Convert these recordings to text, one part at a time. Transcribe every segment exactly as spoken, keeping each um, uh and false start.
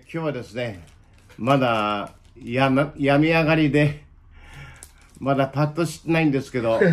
今日はですね、まだや、ま、病み上がりで、まだパッとしてないんですけど、うん。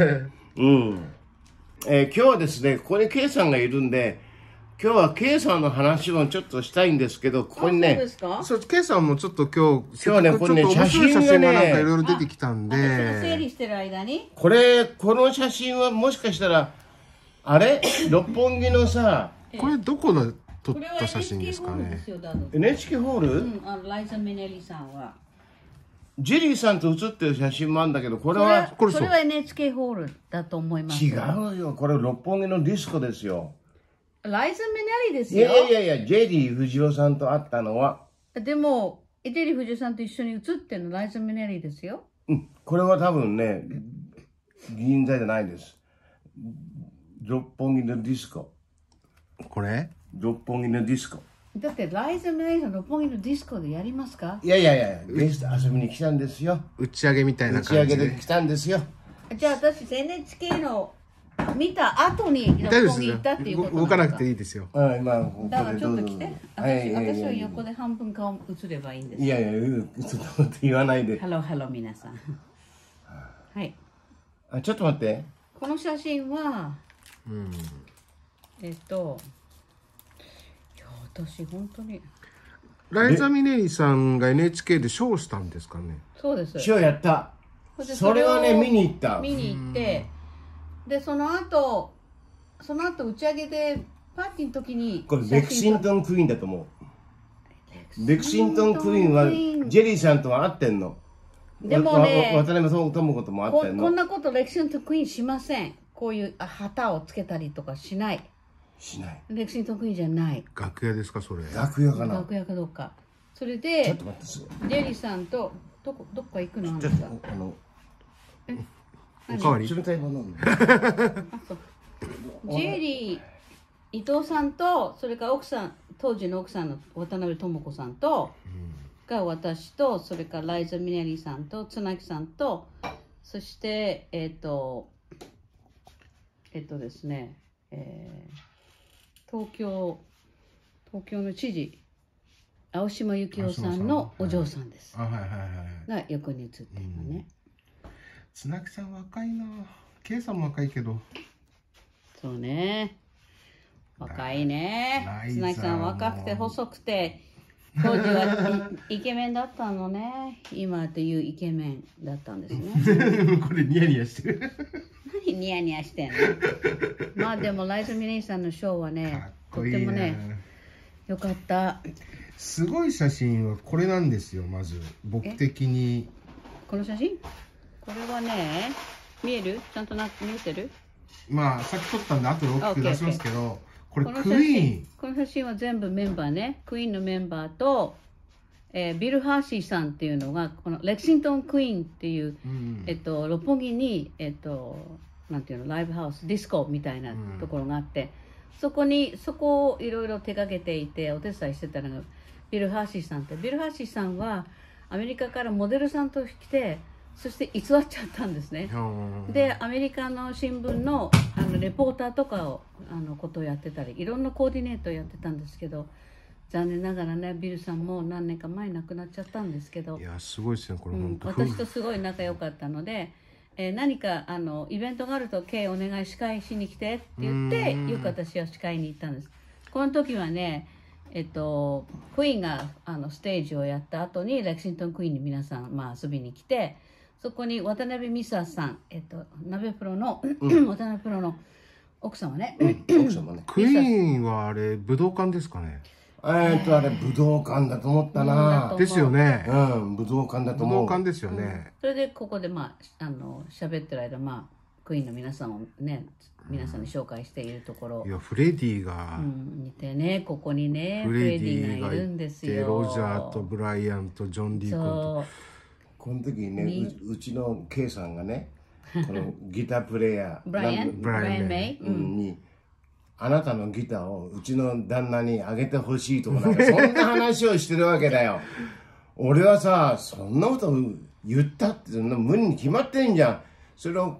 えー、今日はですね、ここに K さんがいるんで、今日は K さんの話をちょっとしたいんですけど、ここにね、 そうですか？ そう、K さんもちょっと今日、 今日ね、これね、 ちょっと面白い写真がなんかいろいろ出てきたんで、 整理してる間にこれ、この写真はもしかしたら、あれ六本木のさ、 これどこの撮っこれはた写真ですかエヌエイチケー ホールですね。 よ、だとエヌエイチケー ホール、 うん、あのライザ・ミネリさんはジェリーさんと写ってる写真もあるんだけど、これこれははこれそうそれは エヌエイチケー ホールだと思います。 違うよ。これ六本木のディスコですよ。 ライザ・ミネリですいよ。 やいやいやいや、ジェリー藤尾さんと会ったのは、 でもエテリフジュさんと一緒に写ってるのライザ・ミネリですよ。 うん、これは多分ね、銀座じゃないです。六本木のディスコ。 これ六本木のディスコ。 だってライザ・ミネリさん六本木のディスコでやりますか？ いやいやいや、ゲスト遊びに来たんですよ。 打ち上げみたいな打ち上感じで。 げで来たんですよ。 じゃあ私 エヌエイチケー の見た後に六大丈夫本木行ったっていうことです。動かなくていい。 いいですよ。 はい、まあ、ここだからでどうぞ。 ちょっと来て。 はい私はいはい私は横で半分顔映ればいいんです。 いやいや、うちょっと言わないで。 ハローハロー皆さん。はい。 あ、ちょっと待って。 この写真は、 うん。 えっと、いや私本当にライザ・ミネリさんが エヌエイチケー でショーしたんですかね。 そうです。 ショーやった。 それでそれはね、 それを見に行った。 見に行って、でその後その後打ち上げでパーティーの時にこれ、レクシントンクイーンだと思う。レクシントンクイーンは、ジェリーさんとは会ってんの。 でもねわわ渡辺智子とも会こってんの。 こんなことレクシントンクイーンしません。こういうあ旗をつけたりとかしない。 しない。 レクシントンクイーンじゃない。 楽屋ですか、それ。 楽屋かな。 楽屋かどうか。それちょでっと待って、すジェリーさんとどこどっか行くのあんちょっですか？ と、あの、 おかわり冷たいもの飲む。 ジェリー伊藤さんとそれから奥さん当時の奥さんの渡辺智子さんと、うん、が私とそれからライザ・ミネリさんと綱木さんとそしてえっ、ー、とえっ、ー、とですね、えー、東京東京の知事青島幸男さんのお嬢さんです。 あ、はいはいはい。 が横に写ってるのね。 綱木さん若いな。K さんも若いけど。 そうね。若いね。綱木さん若くて細くて当時はイケメンだったのね。今というイケメンだったんですね。 これニヤニヤしてる。 何ニヤニヤしてんの？まあでもライザ・ミネリさんのショーはね、とってもねよかった。 すごい写真はこれなんですよ。まず僕的にこの写真これはね見える？ちゃんとな見えてる？ まあさっき撮ったんで後で大きく出しますけど、これクイーン。 この写真は全部メンバーね。クイーンのメンバーと、えー、ビル・ハーシーさんっていうのがこのレクシントン・クイーンっていう、うん、えっと六本木にえっとなんていうのライブハウスディスコみたいなところがあって、うん、そこにそこをいろいろ手掛けていてお手伝いしてたのがビル・ハーシーさんって、ビル・ハーシーさんはアメリカからモデルさんと来て、そして偽っちゃったんですね。でアメリカの新聞のあのレポーターとかをあのことをやってたりいろんなコーディネートをやってたんですけど、残念ながらねビルさんも何年か前に亡くなっちゃったんですけど、 いやすごいですねこれ本当、 うん、私とすごい仲良かったので、えー、何かあのイベントがあると「K お願い司会しに来て」って言ってよく私は司会に行ったんです。この時はねえっと、クイーンがあのステージをやった後にレクシントンクイーンに皆さん、まあ、遊びに来て、そこに渡辺美沙さん、えっと、鍋プロの、うん、渡辺プロの奥様ね、 うん、奥様ね。 クイーンはあれ武道館ですかね。 えっとあれ武道館だと思ったな。 ですよね。 うん、武道館だと思う。 武道館ですよね。うん、 それでここでまああの喋ってる間、まあクイーンの皆さんをね皆さんに紹介しているところ、 いやフレディが、 うん、似てねここにねフレディがいるんですよ。 ロジャーとブライアンとジョン・ディーコンと。 この時にね う, うちの K さんがねこのギタープレイヤーブライアンブライアンメイ、 うん、にあなたのギターをうちの旦那にあげてほしいとかなんかそんな話をしてるわけだよ。俺はさそんなこと言ったって無理に決まってんじゃん。それを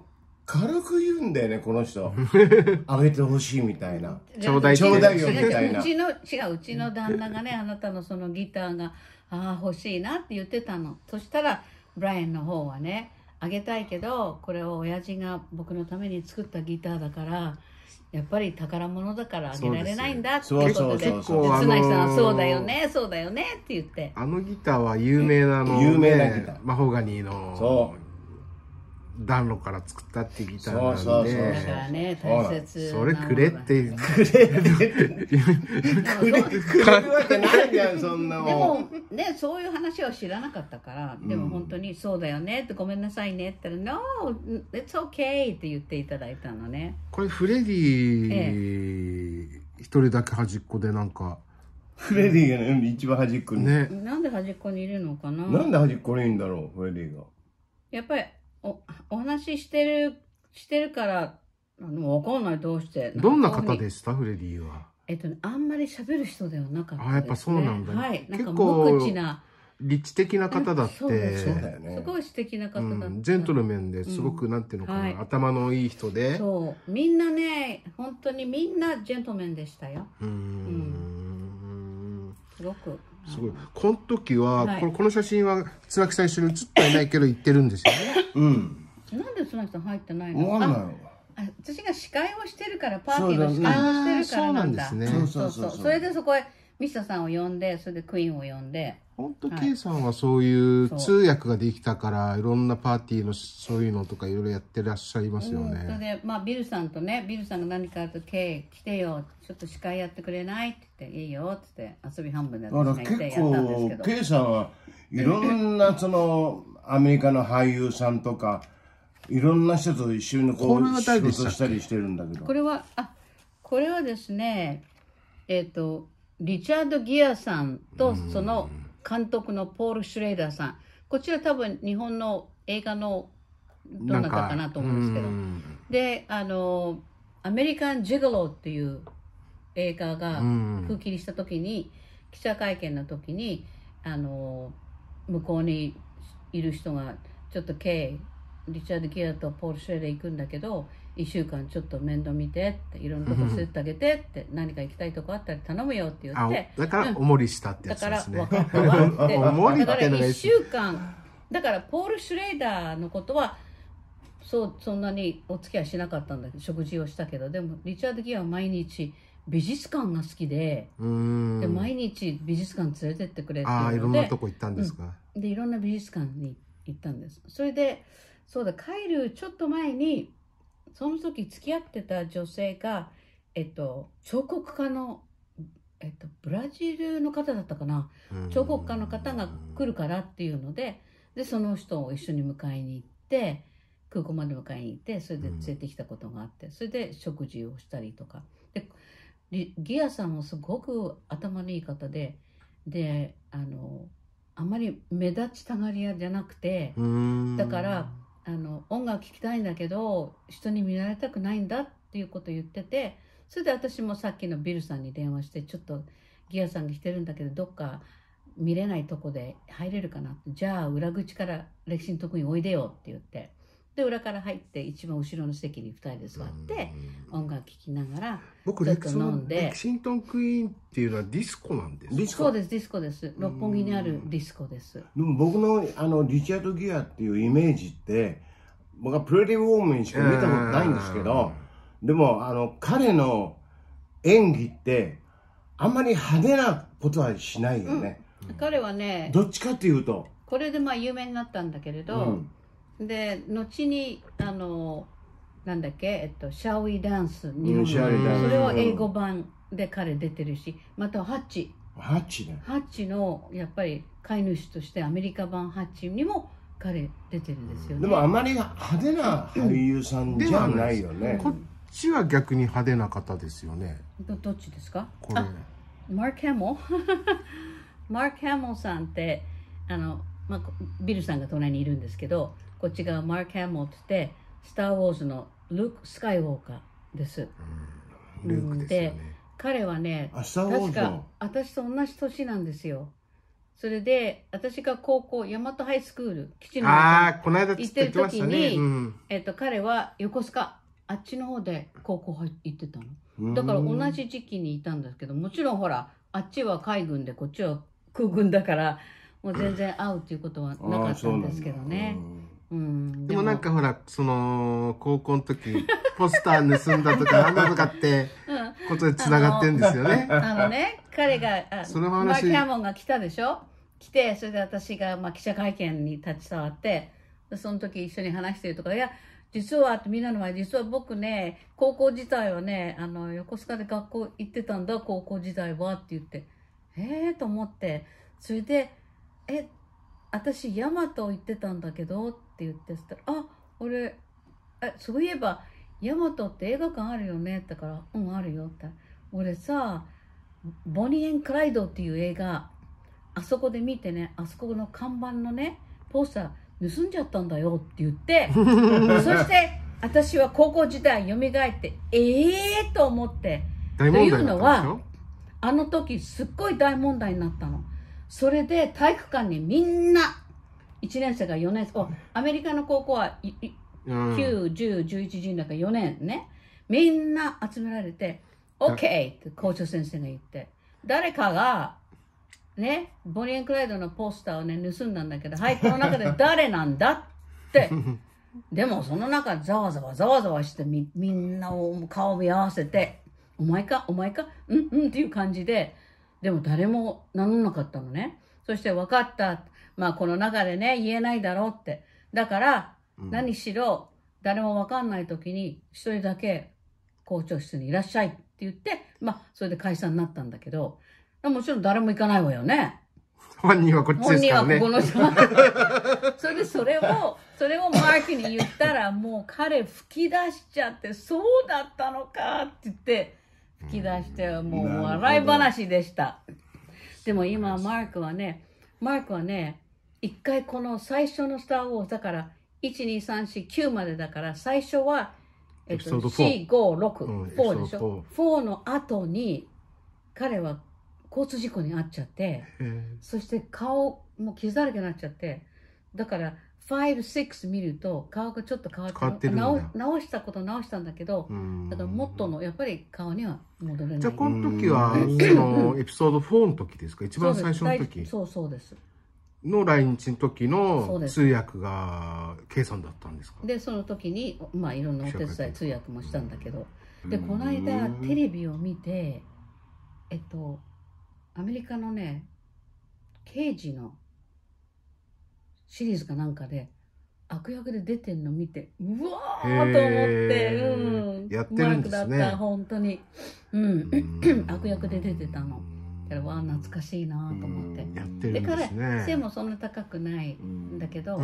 軽く言うんだよね、この人。あげてほしいみたいな。 ちょうだいちょうだいよみたいな。 うちの、違う、うちの旦那がね、あなたのそのギターが、ああ、欲しいなって言ってたの。そしたら、ブライアンの方はね、あげたいけど、これを親父が僕のために作ったギターだから、やっぱり宝物だからあげられないんだっていうことで、で、綱木さんはそうだよね、そうだよねって言って。 あのギターは有名なの、 有名なギター。 マホガニーの。そう。暖炉から作ったってギターなんで、そうそうそうだからね、大切それくれってくれってくれくれるわけないじゃん、そんなもん。 でもね、そういう話は知らなかったから、でも本当にそうだよねってごめんなさいねって言ったら、No, it's okay って言っていただいたのね。 これフレディ一人だけ端っこでなんかフレディがね、一番端っこにね。 なんで端っこにいるのかな。 なんで端っこにいるんだろう、フレディが。 やっぱりおお話ししてるしてるからわかんない、どうしてどんな方でしたフレディは。 えっとね、あんまり喋る人ではなかったですね。 あ、やっぱそうなんだ、ね、 はい、なんか無口な理知的な方だって。そうだよね。 すごい素敵な方だった、うん、 ジェントルメンですごく、うん、なんていうのかな、はい、頭のいい人で。 そうみんなね、本当にみんなジェントルメンでしたよ。うん、うん、すごくすごい。この時は、はい、このこの写真は綱木さん一緒に写っていないけど行ってるんですよね。うん。 なんで綱木さん入ってないの？ わかんない。 あ、私が司会をしてるから、パーティーの司会をしてるからなんだ。 そうなんですね。 そうそうそう。それでそこへミスターさんを呼んで、それでクイーンを呼んで。 本当、K さんはそういう通訳ができたから、いろんなパーティーのそういうのとかいろいろやってらっしゃいますよね。 それで、まあビルさんとね、ビルさんが何かあると、K 来てよ、ちょっと司会やってくれないって言って、いいよって言って、遊び半分で私が言ってやったんですけど。 K さんはいろんなそのアメリカの俳優さんとか、いろんな人と一緒にこう仕事したりしてるんだけど。 これは、あ、これはですね、えっと、リチャード・ギアさんとその監督のポール・シュレーダーさん。こちら多分日本の映画のどなたかなと思うんですけど。で、あの、アメリカン・ジガローっていう映画が封切りした時に、記者会見の時に、あの、向こうにいる人が、ちょっと K、リチャード・ギアとポール・シュレーダー行くんだけど、いっしゅうかんちょっと面倒見てって、いろんなとこ連れてあげてって、何か行きたいとこあったら頼むよって言って。 だからおもりしたってやつですね。 だから分かったわって。おもりってのがいっしゅうかん。だからポール・シュレーダーのことは、そう、そんなにお付き合いしなかったんだけど、食事をしたけど、でもリチャード・ギアは毎日美術館が好きで、で毎日美術館連れてってくれっていうので、 ああ、いろんなとこ行ったんですか。 うん、で、いろんな美術館に行ったんです。それで、そうだ、帰るちょっと前に、その時付き合ってた女性が、えっと、彫刻家の、えっと、ブラジルの方だったかな。彫刻家の方が来るからっていうので、で、その人を一緒に迎えに行って、空港まで迎えに行って、それで連れてきたことがあって、それで食事をしたりとか。で、ギアさんもすごく頭のいい方で、で、あの、あまり目立ちたがり屋じゃなくて、だから、あの音楽聴きたいんだけど人に見られたくないんだっていうことを言ってて、それで私もさっきのビルさんに電話して、ちょっとギアさんが来てるんだけどどっか見れないとこで入れるかなって、じゃあ裏口から歴史のとこにおいでよって言って、で裏から入って一番後ろの席にふたりで座って音楽聴きながら僕ちょっと飲んで。レキシントンクイーンっていうのはディスコなんですか。 そうです、ディスコです。六本木にあるディスコです。 でも僕のあのリチャード・ギアっていうイメージって僕はプレディ・ウォーメンしか見たことないんですけど、でもあの彼の演技ってあんまり派手なことはしないよね、 うん、彼はねどっちかっていうとこれでまあ有名になったんだけれど、うん、で後にあのなんだっけ、えっと、シャウイダンス、日本の、それを英語版で彼出てるし、またハッチハッチねハッチのやっぱり飼い主としてアメリカ版ハッチにも彼出てるんですよね。 でもあまり派手な俳優さんじゃないよね、 うん、こっちは逆に派手な方ですよね。 ど, どっちですか。 これマーク・ハモマーク・ハモさんってあの、まあ、ビルさんが隣にいるんですけど、こっちがマーク・ハモって言ってスター・ウォーズのルーク・スカイウォーカーです、 うん、ルークですよね。 で彼はね、 確か私と同じ年なんですよ。 それで私が高校大和ハイスクール基地のああ、この間行っつっててる時言ってましたね。 に、 うん。 えっと、彼は横須賀あっちの方で高校入行ってたの。だから同じ時期にいたんですけど、もちろんほらあっちは海軍でこっちは空軍だからもう全然会うっていうことはなかったんですけどね。うん、 でもなんかほら、その、高校の時、ポスター盗んだとか、なんだとかってことで繋がってるんですよね。 あのね、彼が、あその話マーク・キャモンが来たでしょ。来て、それで私が、まあ、記者会見に立ち触って、でその時一緒に話してるとか、いや、実は、みんなの前、実は僕ね、高校時代はね、あの、横須賀で学校行ってたんだ、高校時代はって言って、えーと思って、それで、え、私、大和行ってたんだけどって言って、そしたら、あ、俺、え、そういえば、大和って映画館あるよねって言ったから、うん、あるよって。俺さ、ボニー・エン・クライドっていう映画、あそこで見てね、あそこの看板のね、ポスター盗んじゃったんだよって言って、そして私は高校時代蘇って、ええーと思って、 大問題だったんでしょ？ というのは、あの時すっごい大問題になったの。それで体育館にみんな、いちねん生がよねん生、アメリカの高校はいいきゅう、じゅう、じゅういち、じゅうにだからよねんね。みんな集められて、オッケーって校長先生が言って、誰かが、ね、ボニー・エン・クライドのポスターをね、盗んだんだけど、はい、この中で誰なんだって。でもその中ざわざわざわざわしてみ、みんなを顔を見合わせて、お前かお前かうんうんっていう感じで、でも誰も名乗らなかったのね。そして分かった。まあこの中でね、言えないだろうって。だから、何しろ誰も分かんない時に一人だけ校長室にいらっしゃいって言って、まあそれで解散になったんだけど、もちろん誰も行かないわよね。 本人はこっちですからね。 本人はここの人。それでそれを、それをマークに言ったらもう彼吹き出しちゃって、そうだったのかって言って、吹き出してもう笑い話でした。でも今マークはね、マークはね、一回この最初のスター・ウォーズだから、いち、に、さん、よん、きゅうまでだから、最初は、えっと、よん、ご、ろく、よんでしょ。よんの後に、彼は交通事故に遭っちゃって、そして顔も傷だらけになっちゃって、だから、ご、ろく見ると顔がちょっと変わって、 変わってるんだ。 直直したこと直したんだけど、だから元のやっぱり顔には戻れない。 じゃあこの時はそのエピソードよんの時ですか？一番最初の時。 そうそうです。 の来日の時の通訳が K さんだったんですか？ でその時にまあいろんなお手伝い通訳もしたんだけど、でこの間テレビを見て、えっとアメリカのね刑事のシリーズかなんかで悪役で出てんの見て、うわーと思って、うん、 やってるんですね。 マークだった本当に、うん、悪役で出てたの。だからわあ懐かしいなと思って。 やってるんですね。 で彼背もそんな高くないんだけど、うん、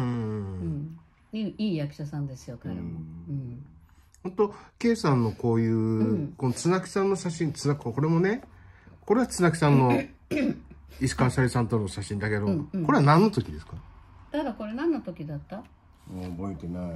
いいいい役者さんですよ彼も。うん本当 K さんのこういう、うん、この綱木さんの写真、綱これもね、これは綱木さんの石川さゆりさんとの写真だけど、うんうん、これは何の時ですか？ ただこれ何の時だった？ もう覚えてない。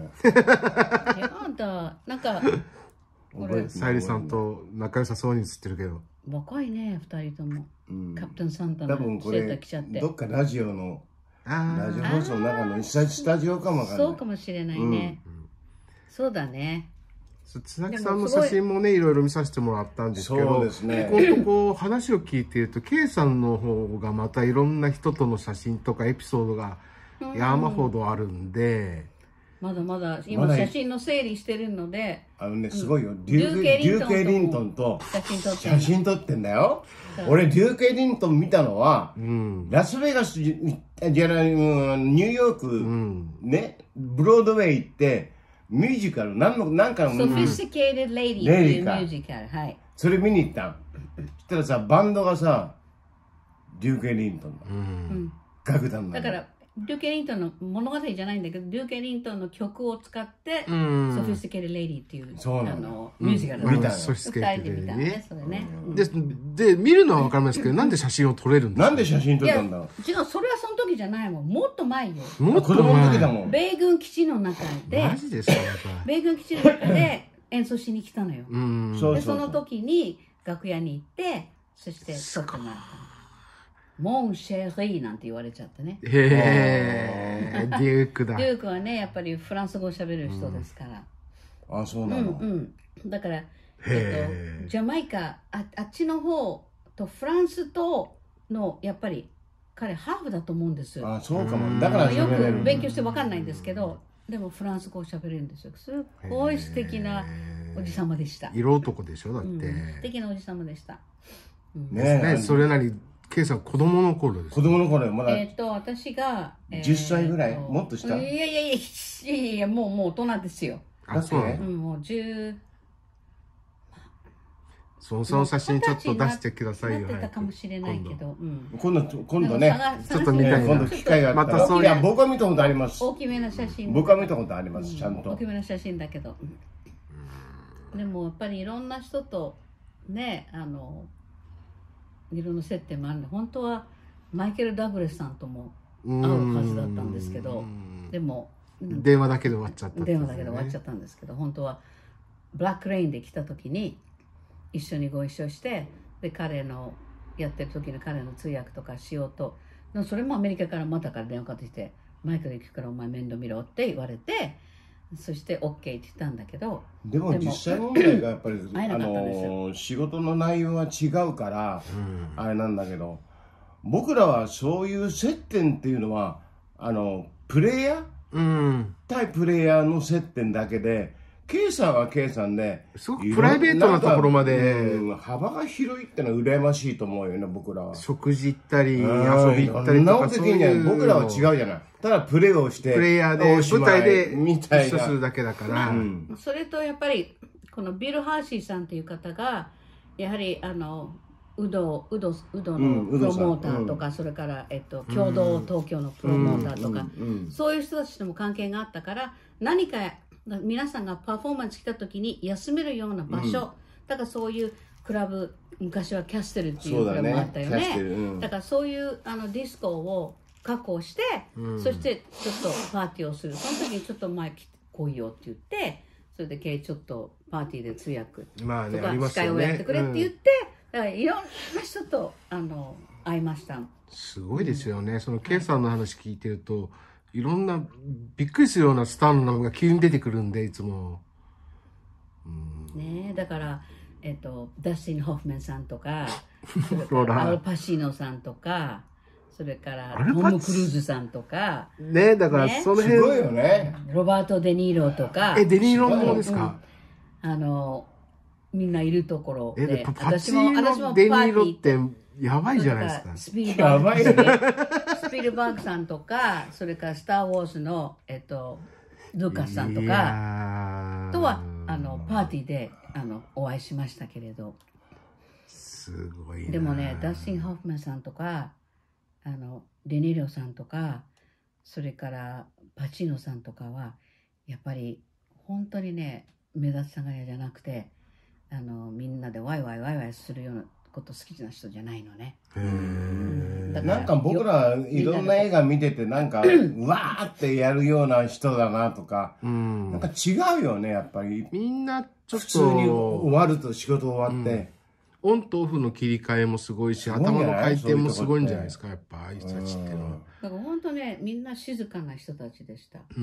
やだ、なんかこれさゆりさんと仲良さそうに写ってるけど。 若いね二人とも。うん、キャプテンサンタのセーター着ちゃって。どっかラジオのラジオ放送の中のスタジオかもわかんない。 そうかもしれないね。うん、そうだね。 綱木さんの写真もねいろいろ見させてもらったんですけど、そうですね、こうこう話を聞いていると K さんの方がまたいろんな人との写真とかエピソードが山ほどあるんで、 うん、まだまだ今写真の整理してるので、 あのねすごいよ、デューク・エリントンと写真撮ってんだよ。俺デューク・エリントン見たのは、うん、ラスベガスじゃない、ニューヨーク、うん、ねブロードウェイ行ってミュージカル、何の、何かの、 Sophisticated Lady っていうミュージカル、はい。 それ見に行ったん。そしたらさ、バンドがさ、デューク・エリントンだ。うん。楽団だから、デューク・エリントンの物語じゃないんだけど、デューク・エリントンの曲を使って、Sophisticated Lady っていう、あの、ミュージカルを見たの。二人で見たね、それね。 で、見るのは分かりますけど、なんで写真を撮れるんですか？ なんで写真撮ったんだろう。 違う、それはその時じゃないもん。もっと前よ。 もっと前だもん。 米軍基地の中で、 マジですか？ 米軍基地の中で演奏しに来たのよ。で、その時に楽屋に行って、そして撮ってもらったの。 モン・シェリーなんて言われちゃってね。 へえ、デュークだ。 デュークはね、やっぱりフランス語を喋る人ですから。 うん、あ、そうなの。 うんうん。だから、えっと、ジャマイカ、あ、あっちの方とフランスとの、やっぱり彼ハーフだと思うんです。 あ、そうかも。だからよく勉強して分かんないんですけど、でもフランス語を喋れるんですよ。すっごい素敵なおじさまでした。 色男でしょだって、うん、 素敵なおじさまでした。 うん、ねえ、それなり、ケイさん子供の頃です、 ね。子供の頃まだ。 えっと、私が、 えー、じゅっさいぐらい、もっとした。 いやいやいやいやいや、もう、もう大人ですよ。 あ、そうね。 うん、もうじゅう、 そのその写真ちょっと出してくださいよ。 なってたかもしれないけど、 今度今度ね、 ちょっと見たいな。 今度機会があったら。またそういう。僕は見たことあります。 大きめな写真。 僕は見たことあります。ちゃんと。 大きめな写真だけど。でもやっぱりいろんな人とね、あのいろんな接点もあるんで、本当はマイケル・ダグラスさんとも会うはずだったんですけど、でも電話だけで終わっちゃった。 電話だけで終わっちゃったんですけど、本当はブラックレインで来た時に。一緒にご一緒してで彼のやってる時の彼の通訳とかしようとでもそれもアメリカからまたから電話かかってきてマイクで行くからお前面倒見ろって言われてそして OK って言ったんだけどでも実際問題がやっぱりあの仕事の内容は違うから、うん、あれなんだけど僕らはそういう接点っていうのはあのプレイヤー、うん、対プレイヤーの接点だけでK さんは K さんですごくプライベートなところまで、 うん、幅が広いってのは羨ましいと思うよね僕らは食事行ったり遊び行ったりとかそういう僕らは違うじゃないただプレーをしてプレイヤーで舞台で一緒するだけだから、 うん、それとやっぱりこのビル・ハーシーさんという方がやはりあのウドウドウドのプロモーターとか、うん、それから、えっと、共同東京のプロモーターとか、うんうん、そういう人たちとも関係があったから何か皆さんがパフォーマンス来た時に休めるような場所、うん、だからそういうクラブ昔はキャステルっていうクラブもあったよ ね, だ, ね、うん、だからそういうあのディスコを確保して、うん、そしてちょっとパーティーをするその時にちょっと前来いよって言ってそれでちょっとパーティーで通訳とか司会をやってくれって言って、だからいろんな人とあの会いました。 すごいですよね、うん、その K さんの話聞いてるといろんなびっくりするようなスターの名前が急に出てくるんでいつも、 うん、ねえだからえっとダスティン・ホフマンさんとかそれからアルパシーノさんとかそれからトム・クルーズさんとかねえだからその辺、ね、 すごいよねロバート・デ・ニーロとかえデ・ニーロもですか、 うん、あのみんないるところでえパチーノ・デ・ニーロってやばいじゃないですか。 スピルバーグ、スピルバーグさんとか、それからスター・ウォーズの、えっと、ルーカスさんとかとはあのパーティーであのお会いしましたけれど。 すごいな。 でもね、ダスティン・ホフマンさんとか、あのデニーロさんとか、それからパチーノさんとかは、やっぱり本当にね、目立つさがりじゃなくて、あのみんなでワイワイワイワイするような。こと好きな人じゃないのね。 へーなんか僕らいろんな映画見ててなんかうわーってやるような人だなとか、うん、なんか違うよねやっぱり。 みんなちょっと普通に終わると仕事終わって、 うん、オンとオフの切り替えもすごいし頭の回転もすごいんじゃないですかやっぱああいう人たちっていうのは。 だから本当ねみんな静かな人たちでした。うん、うん、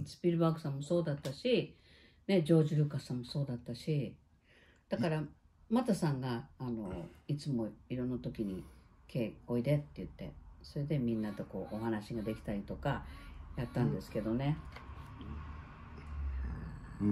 スピルバーグさんもそうだったし、ね、ジョージ・ルーカスさんもそうだったし、だからマタさんがあのいつもいろんな時に「Kおいで」って言ってそれでみんなとこうお話ができたりとかやったんですけどね。 うん、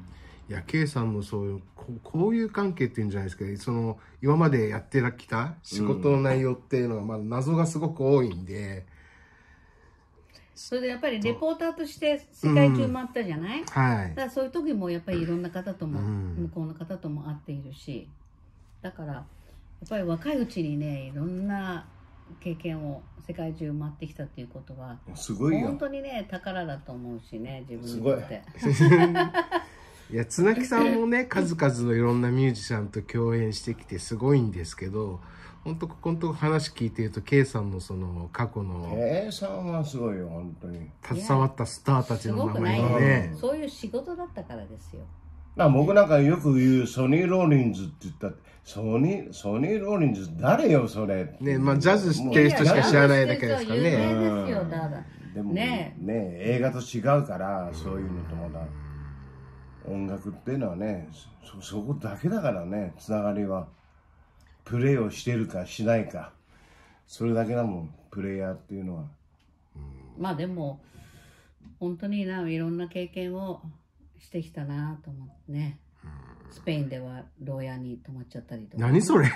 いや K さんもそういうこう、こういう関係っていうんじゃないですけどその今までやってきた仕事の内容っていうのはまだ謎がすごく多いんで。 それでやっぱりレポーターとして世界中回ったじゃない、うん、 はい、 だからそういう時もやっぱりいろんな方とも、うん、向こうの方とも会っているしだからやっぱり若いうちにねいろんな経験を世界中回ってきたっていうことはすごいよ本当にね宝だと思うしね自分にとって。 いや綱木さんもね数々のいろんなミュージシャンと共演してきてすごいんですけど本当ここのとこ話聞いてると K さんのその過去の K さんはすごいよ本当に携わったスターたちの名前がねそういう仕事だったからですよ。 まあ僕なんかよく言うソニー・ローリンズって言ったって、ソニー、ソニー・ローリンズ誰よそれ。 ね、まあジャズ知ってる人しか知らないだけですからね。 有名ですよ、だだ。 でもねね、映画と違うから、そういうのとまだ。音楽っていうのはね、そ、そこだけだからね、つながりは。プレイをしてるかしないか。それだけだもん、プレイヤーっていうのは。 まあでも、本当にないろんな経験をしてきたなと思ってね。スペインでは牢屋に泊まっちゃったりとか。 何それい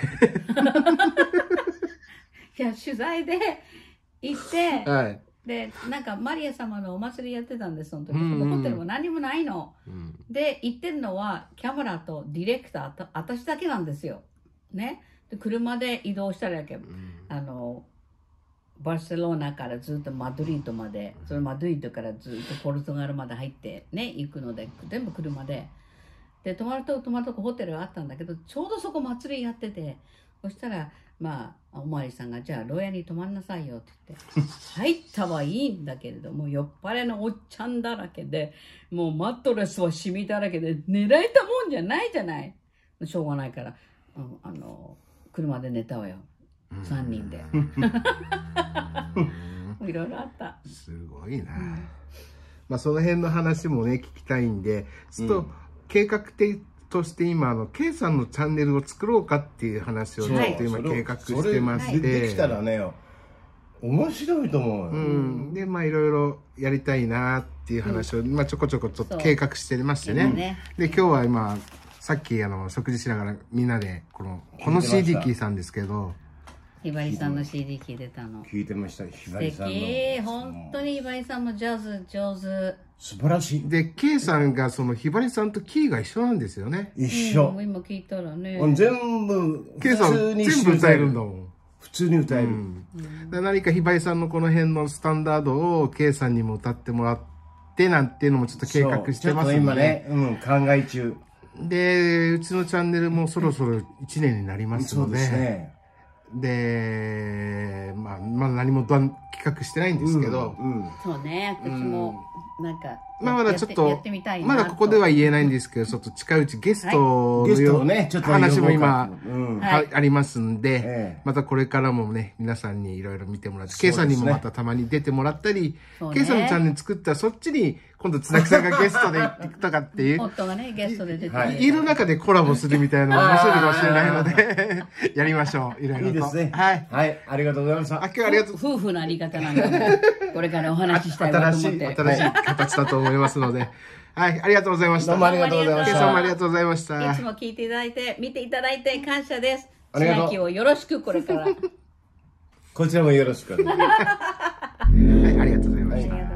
や、取材で行って、 はい。 で、なんかマリア様のお祭りやってたんです、その時。 うんうん、 そのホテルも何もないの。 うん、 で、行ってるのはキャメラとディレクターと私だけなんですよ。ね。で、車で移動したらけ、うん、あの、バルセロナからずっとマドリードまで、それマドリードからずっとポルトガルまで入ってね、行くので、全部車で。で、泊まると、泊まるとこホテルがあったんだけど、ちょうどそこ祭りやってて、そしたら、まあ、おまわりさんが、じゃあ、牢屋に泊まんなさいよって言って、入ったはいいんだけれども、酔っ払いのおっちゃんだらけで、もうマットレスはシミだらけで、寝られたもんじゃないじゃない。しょうがないから、うん、あの、車で寝たわよ。さんにんで。いろいろあった。 すごいな。うん、まあ、その辺の話もね、聞きたいんで、ちょっと、計画的として今あの K さんのチャンネルを作ろうかっていう話をちょっと今計画してまして、 できたらね面白いと思うよ、 うん、でまあいろいろやりたいなっていう話を、うん、まあちょこちょこちょっと計画してましてね、ね、で今日は今さっきあの食事しながらみんなでこのこの シーディー 聞いたんですけど、 ひばりさんの シーディー 聞いてたの。 聞いてました。ひばりさんの。 素敵。本当にひばりさんも上手、上手。 素晴らしい。 で、K さんがそのひばりさんとキーが一緒なんですよね。 一緒。 うん、今聞いたらね。 全部、 K さん全部歌えるんだもん。 普通に歌える。うん、 だ何かひばりさんのこの辺のスタンダードを K さんにも歌ってもらってなんていうのもちょっと計画してますんで。 今ね、うん、考え中。 で、うちのチャンネルもそろそろいちねんになりますので。 そうですね。 で、まあ、まだ何も企画してないんですけど。 うんうん、そうね、私も、なんか、 まあまだちょっと、まだここでは言えないんですけど、ちょっと近いうちゲストのね、話も今、ありますんで、またこれからもね、皆さんにいろいろ見てもらって、K さんにもまたたまに出てもらったり、K さんのチャンネル作ったらそっちに、今度、つなぎさんがゲストで行くとかっていう。 夫がね、ゲストで出ている中でコラボするみたいなのも面白いかもしれないので、やりましょう。いろいろと。 いいですね。 はい。 はい。ありがとうございました。 あ、今日はありがとう。 夫婦のあり方なんで、これからお話ししたいなと思って。 新しい形だと思いますので。はい。ありがとうございました。 どうもありがとうございました。 K さんもありがとうございました。 いつも聞いていただいて、見ていただいて感謝です。千秋をよろしく、これから。 こちらもよろしく。 はい。ありがとうございました。